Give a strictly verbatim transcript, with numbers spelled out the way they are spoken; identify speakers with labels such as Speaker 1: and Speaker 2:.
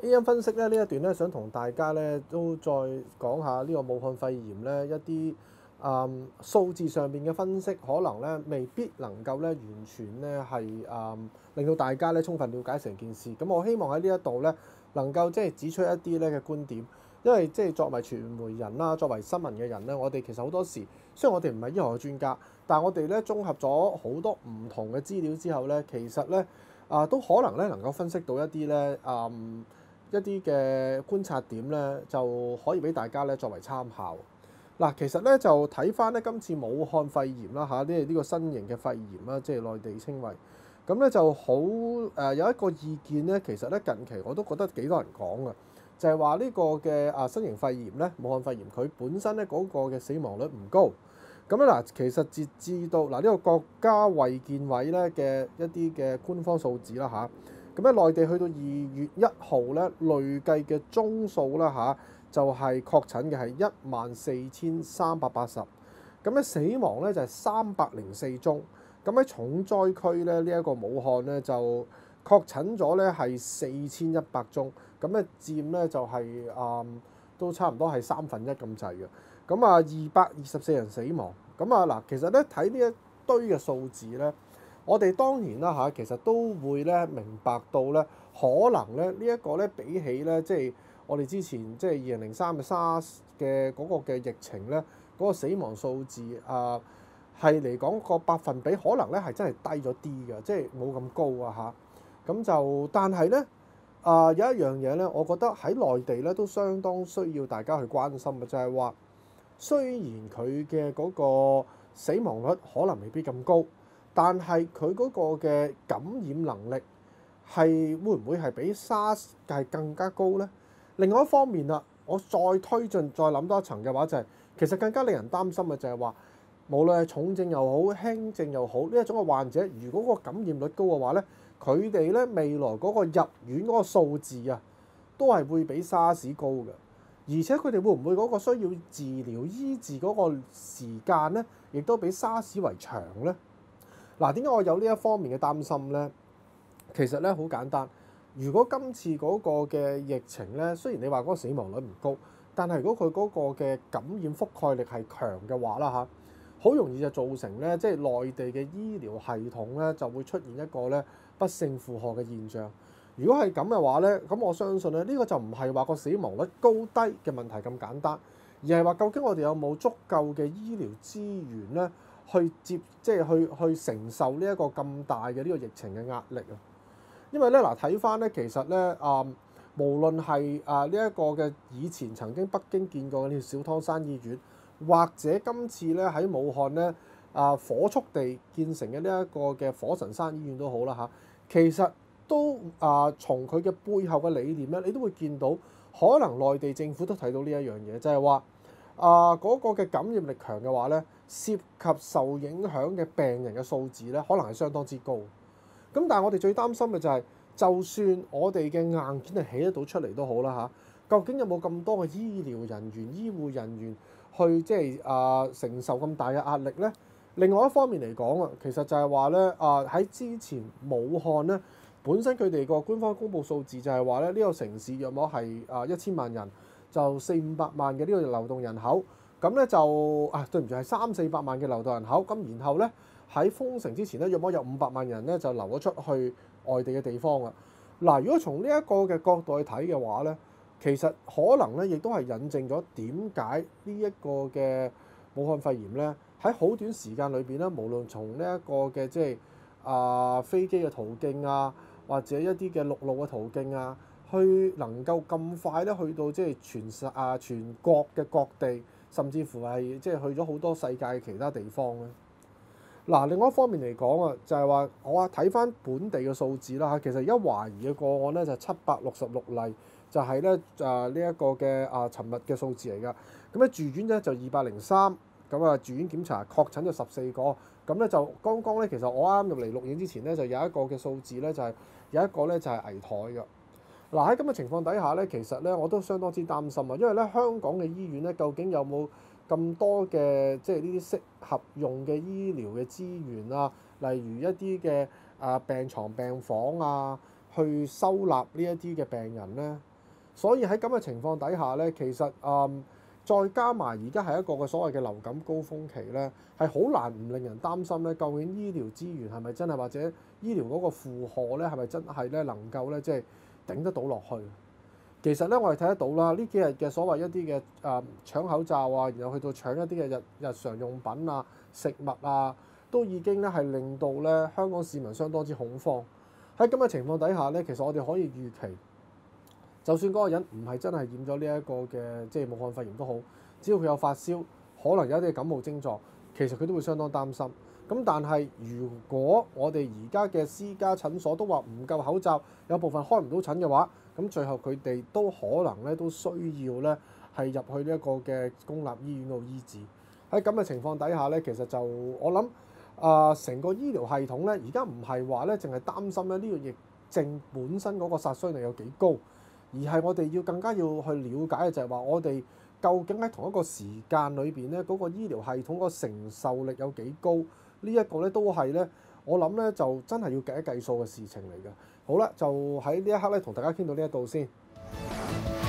Speaker 1: A M 分析咧呢一段咧，想同大家咧都再講下呢個武漢肺炎咧一啲誒數字上邊嘅分析，可能咧未必能夠咧完全咧係誒令到大家咧充分了解成件事。咁我希望喺呢一度咧能夠即係指出一啲咧嘅觀點，因為即係作為傳媒人啦，作為新聞嘅人咧，我哋其實好多時雖然我哋唔係醫學嘅專家，但係我哋咧綜合咗好多唔同嘅資料之後咧，其實咧啊、呃、都可能咧能夠分析到一啲咧誒一啲嘅觀察點咧，就可以俾大家咧作為參考。嗱，其實咧就睇翻咧今次武漢肺炎啦嚇，呢係呢個新型嘅肺炎啦，即係內地稱為。咁咧就好誒、呃、有一個意見咧，其實咧近期我都覺得幾多人講嘅，就係話呢個嘅啊新型肺炎咧，武漢肺炎佢本身咧嗰個嘅死亡率唔高。咁咧嗱，其實截至到嗱呢個國家衛健委咧嘅一啲嘅官方數字啦嚇。咁咧，內地去到二月一號咧，累計嘅宗數啦嚇，就係確診嘅係一萬四千三百八十。咁咧死亡咧就係三百零四宗。咁喺重災區咧，呢一個武漢咧就確診咗咧係四千一百宗。咁咧佔咧就係誒都差唔多係三分一咁滯嘅。咁啊二百二十四人死亡。咁啊嗱，其實咧睇呢一堆嘅數字咧。我哋當然啦嚇，其實都會咧明白到咧，可能咧呢一個咧比起咧即係我哋之前即係二零零三嘅 SARS 嘅嗰個嘅疫情咧，嗰個死亡數字啊係嚟講個百分比可能咧係真係低咗啲嘅，即係冇咁高啊嚇。咁就但係咧啊有一樣嘢咧，我覺得喺內地咧都相當需要大家去關心嘅，就係話雖然佢嘅嗰個死亡率可能未必咁高。但係佢嗰個嘅感染能力係會唔會係比 SARS 係更加高呢？另外一方面啦，我再推進再諗多一層嘅話，就係其實更加令人擔心嘅就係話，無論係重症又好、輕症又好，呢一種嘅患者，如果個感染率高嘅話咧，佢哋咧未來嗰個入院嗰個數字啊，都係會比 SARS 高嘅，而且佢哋會唔會嗰個需要治療醫治嗰個時間咧，亦都比 SARS 為長咧？嗱，點解我有呢一方面嘅擔心呢？其實咧好簡單，如果今次嗰個嘅疫情咧，雖然你話嗰個死亡率唔高，但係如果佢嗰個嘅感染覆蓋力係強嘅話啦嚇，好容易就造成咧，即係內地嘅醫療系統咧就會出現一個咧不勝負荷嘅現象。如果係咁嘅話咧，咁我相信咧呢個就唔係話個死亡率高低嘅問題咁簡單，而係話究竟我哋有冇足夠嘅醫療資源咧？去接即係去去承受呢一個咁大嘅呢個疫情嘅壓力啊！因為咧嗱睇翻咧，其實咧啊、呃，無論係啊呢一個嘅以前曾經北京見過嘅呢小湯山醫院，或者今次咧喺武漢咧啊、呃、火速地建成嘅呢一個嘅火神山醫院都好啦嚇，其實都啊、呃、從佢嘅背後嘅理念咧，你都會見到可能內地政府都睇到呢一樣嘢，就係話啊嗰個嘅感染力強嘅話咧。涉及受影響嘅病人嘅數字咧，可能係相當之高。咁但係我哋最擔心嘅就係、是，就算我哋嘅硬件係起得到出嚟都好啦嚇，究竟有冇咁多嘅醫療人員、醫護人員去即係啊承受咁大嘅壓力咧？另外一方面嚟講啊，其實就係話咧啊喺之前武漢咧，本身佢哋個官方公佈數字就係話咧呢、這個城市約莫係啊一千萬人，就四五百萬嘅呢個流動人口。咁咧就啊，對唔住，係三四百萬嘅流動人口。咁然後咧喺封城之前咧，約莫有五百萬人咧就流咗出去外地嘅地方啦。嗱，如果從呢一個嘅角度去睇嘅話咧，其實可能咧亦都係引證咗點解呢一個嘅武漢肺炎咧喺好短時間裏邊咧，無論從呢一個嘅即係啊飛機嘅途徑啊，或者一啲嘅陸路嘅途徑啊，去能夠咁快咧去到即係全世啊全國嘅各地。甚至乎係即係去咗好多世界其他地方咧。嗱，另外一方面嚟講啊，就係話我啊睇翻本地嘅數字啦嚇，其實而家懷疑嘅個案咧就係七百六十六例，就係咧啊呢一個嘅啊尋日嘅數字嚟㗎。咁咧住院咧就二百零三，咁啊住院檢查確診就十四個。咁咧就剛剛咧其實我啱入嚟錄影之前咧就有一個嘅數字咧就係有一個咧就係危殆㗎。嗱喺咁嘅情況底下咧，其實咧我都相當之擔心啊，因為咧香港嘅醫院咧究竟有冇咁多嘅即係呢啲適合用嘅醫療嘅資源啊，例如一啲嘅啊病床病房啊，去收納呢一啲嘅病人咧？ 所以喺咁嘅情況底下咧，其實誒、嗯、再加埋而家係一個嘅所謂嘅流感高峰期咧，係好難唔令人擔心咧。究竟醫療資源係咪真係，或者醫療嗰個負荷咧係咪真係咧能夠咧即係頂得到落去？其實咧，我哋睇得到啦，呢幾日嘅所謂一啲嘅誒搶口罩啊，然後去到搶一啲嘅日日常用品啊、食物啊，都已經咧係令到咧香港市民相當之恐慌。喺咁嘅情況底下咧，其實我哋可以預期，就算嗰個人唔係真係染咗呢一個嘅即係武漢肺炎都好，只要佢有發燒，可能有一啲感冒症狀，其實佢都會相當擔心。咁但係如果我哋而家嘅私家診所都話唔夠口罩，有部分開唔到診嘅話，咁最後佢哋都可能咧都需要咧係入去呢一個嘅公立醫院度醫治。喺咁嘅情況底下咧，其實就我諗啊，成個醫療系統咧，而家唔係話咧淨係擔心咧呢個疫症本身嗰個殺傷力有幾高，而係我哋要更加要去了解嘅就係話我哋究竟喺同一個時間裏邊咧嗰個醫療系統個承受力有幾高？呢一個咧都係咧，我諗咧就真係要計一計數嘅事情嚟嘅。好啦，就喺呢一刻咧，同大家傾到呢一度先。